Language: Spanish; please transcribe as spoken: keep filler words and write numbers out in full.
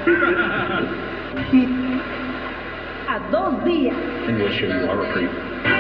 A dos días. English, you are a creep.